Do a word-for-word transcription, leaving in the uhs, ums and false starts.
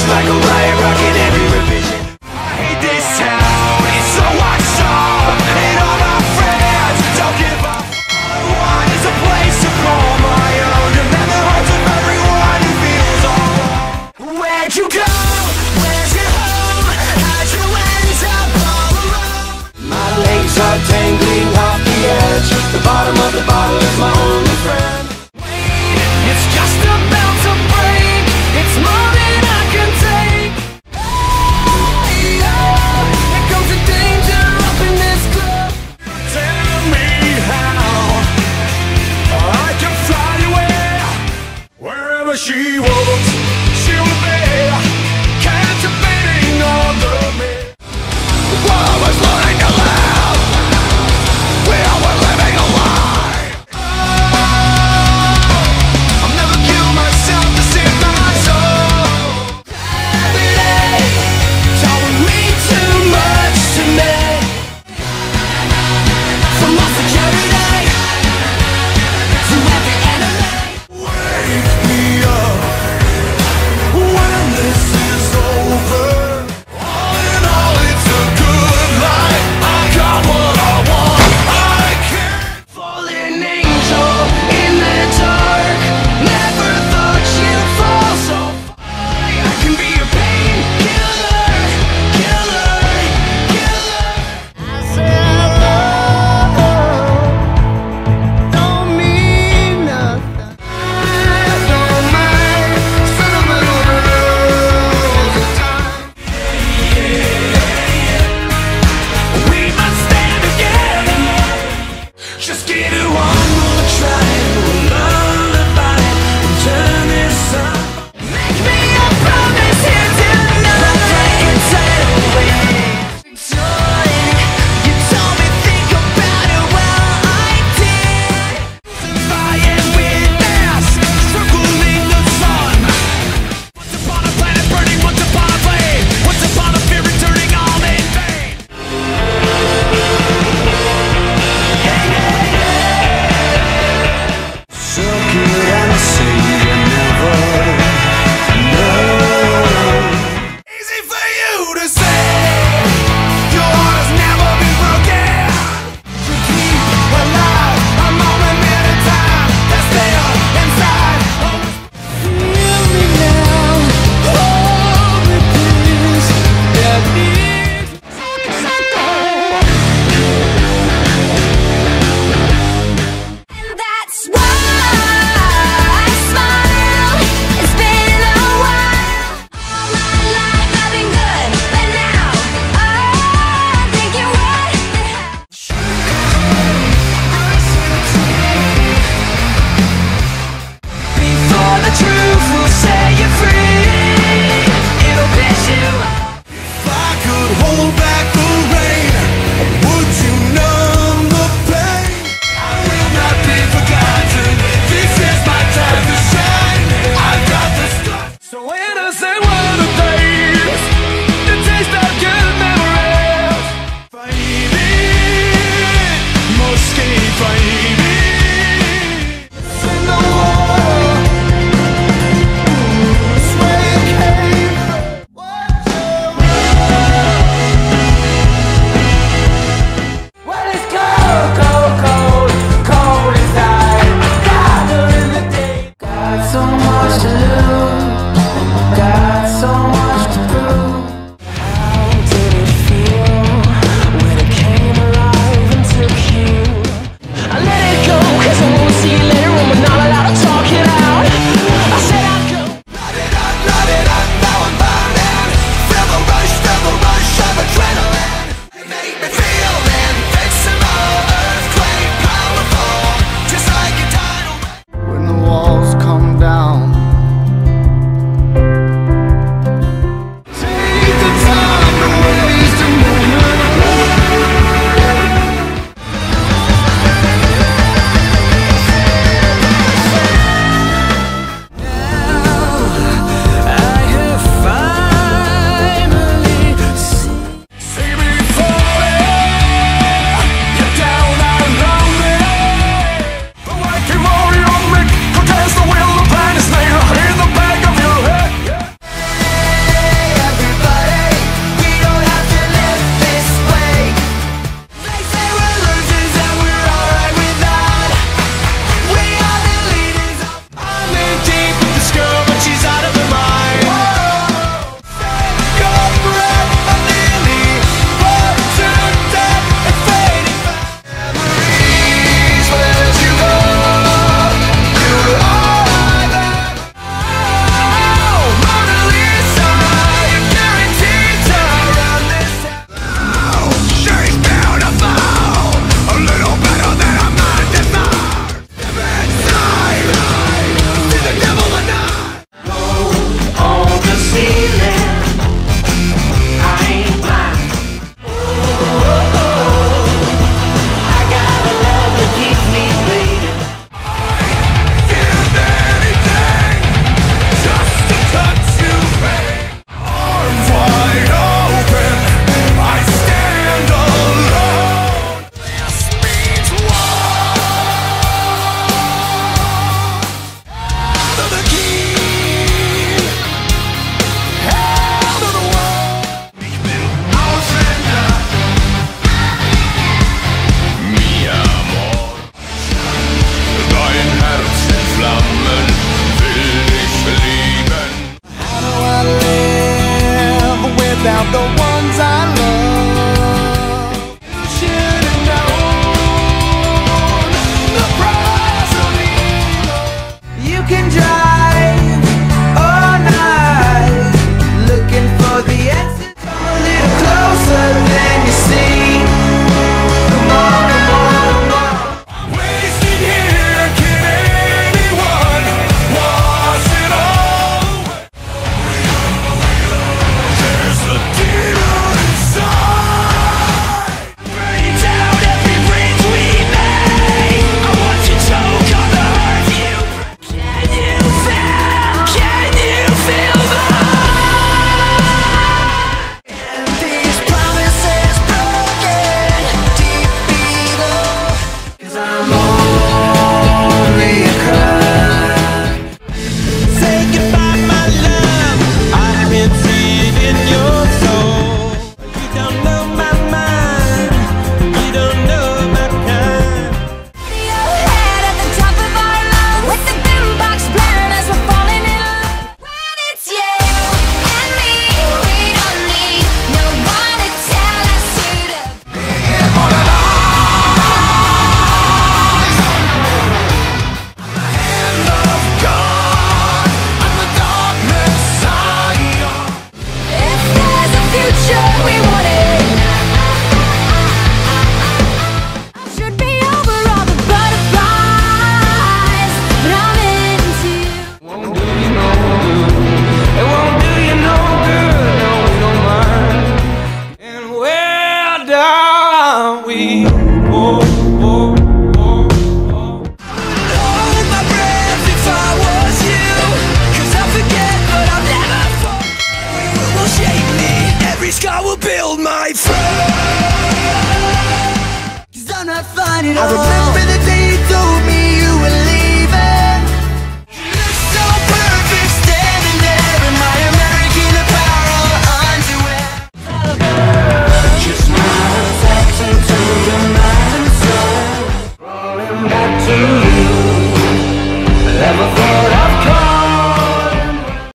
like a riot, rocking every revision. I hate this town, it's so washed up, and all my friends don't give up. All I want is a place to call my own, to mend the hearts of everyone who feels all alone. Where'd you go? Where's your home? How'd you end up all alone? My legs are dangling off the edge, the bottom of the bottle is my only friend. It's just about to break, it's more than I can take. Hey, oh, here comes the danger up in this club. Tell me how I can fly away. Wherever she walks, she'll be captivating on the me. While I was learning to live, we all were living a lie. killed my friend. 'Cause I'm not fine at all. I remember